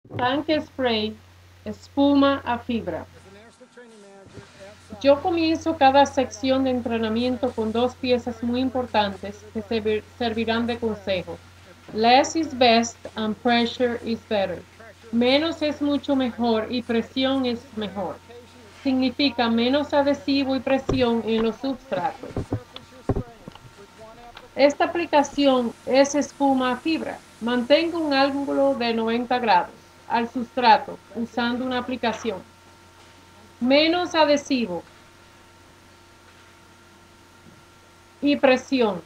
Tanque spray, espuma a fibra. Yo comienzo cada sección de entrenamiento con dos piezas muy importantes que servirán de consejo. Less is best and pressure is better. Menos es mucho mejor y presión es mejor. Significa menos adhesivo y presión en los substratos. Esta aplicación es espuma a fibra. Mantengo un ángulo de 90 grados al sustrato usando una aplicación. Menos adhesivo y presión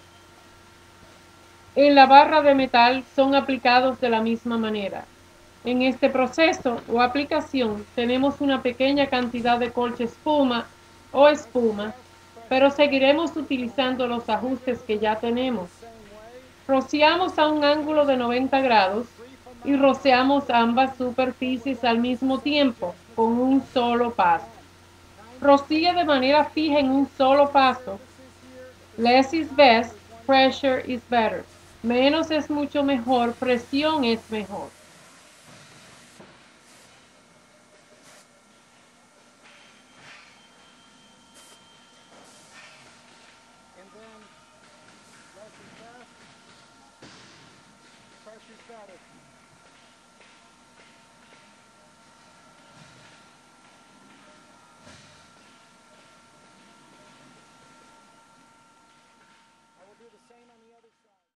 en la barra de metal son aplicados de la misma manera. En este proceso o aplicación tenemos una pequeña cantidad de colcha espuma o espuma, pero seguiremos utilizando los ajustes que ya tenemos. Rociamos a un ángulo de 90 grados y rociamos ambas superficies al mismo tiempo con un solo paso. Rocía de manera fija en un solo paso. Less is best, pressure is better. Menos es mucho mejor, presión es mejor.